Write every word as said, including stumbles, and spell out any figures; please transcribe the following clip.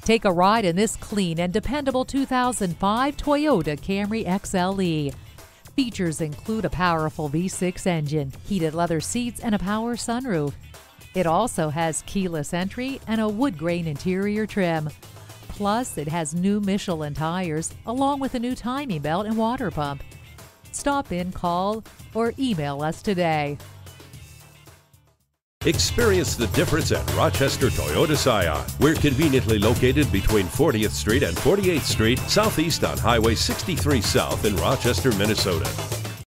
Take a ride in this clean and dependable two thousand five Toyota Camry X L E. Features include a powerful V six engine, heated leather seats, and a power sunroof. It also has keyless entry and a wood grain interior trim. Plus, it has new Michelin tires, along with a new timing belt and water pump. Stop in, call, or email us today. Experience the difference at Rochester Toyota Scion. We're conveniently located between fortieth Street and forty-eighth Street, southeast on Highway sixty-three South in Rochester, Minnesota.